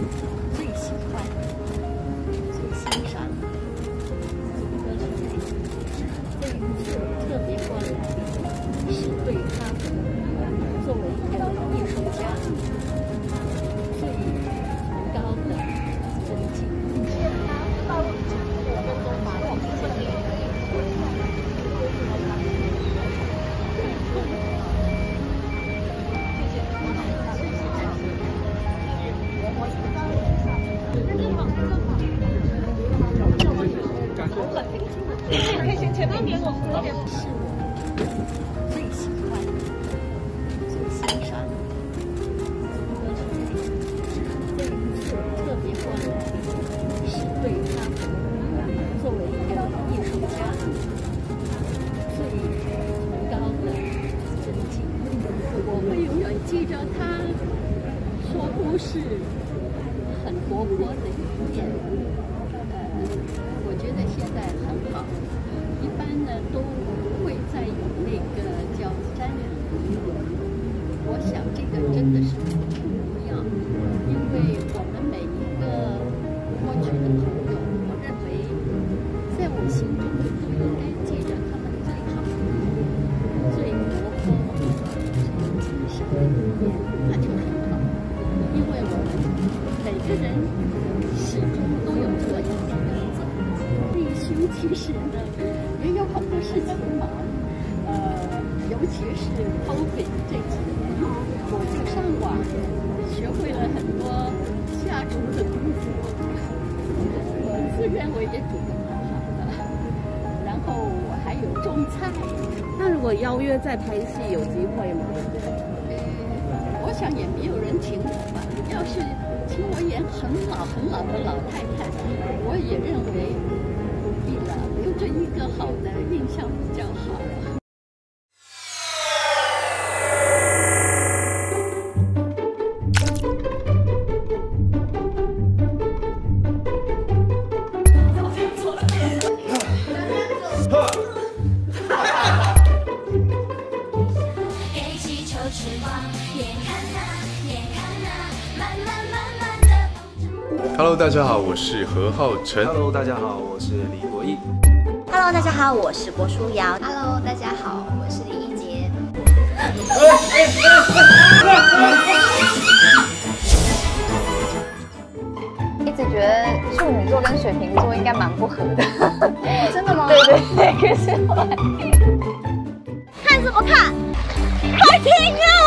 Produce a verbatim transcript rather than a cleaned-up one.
最喜欢、最欣赏。这一次特别过来，是对他作为一个艺术家最高的尊敬。 可以先前面点我喝点。 是我最喜欢、最欣赏。这一次特别过来，是对他作为一个艺术家最高的尊敬。我会永远记着他说故事很活泼的一面。呃，我觉得现在很好。一般呢都不会再有那个叫瞻仰遗文，我想这个真的是不要，因为我们每一个过去的朋友，我认为在我心中都应该记着他们最好、最活泼、最精神的一面，那就很好，因为我们每个人始终都有这一面的样子。弟兄其实呢。也有很多事情忙，呃，尤其是 COVID 这几年，我就上网学会了很多下厨的功夫，我自认为也煮得蛮好的。然后我还有种菜。 那如果邀约再拍戏，有机会吗？ 呃，我想也没有人请我吧。要是请我演很老很老的老太太，我也认为。留着一个好的印象比较好。 给气球翅膀，眼看那，眼看那，慢慢慢慢的。 Hello， 大家好，我是何浩晨。 Hello， 大家好，我是李国毅。 Hello， 大家好，我是郭书瑶。 Hello， 大家好，我是李一洁。 一直觉得处女座跟水瓶座应该蛮不合的。 真的吗？ 对对对，可是后来看什么看？快停啊！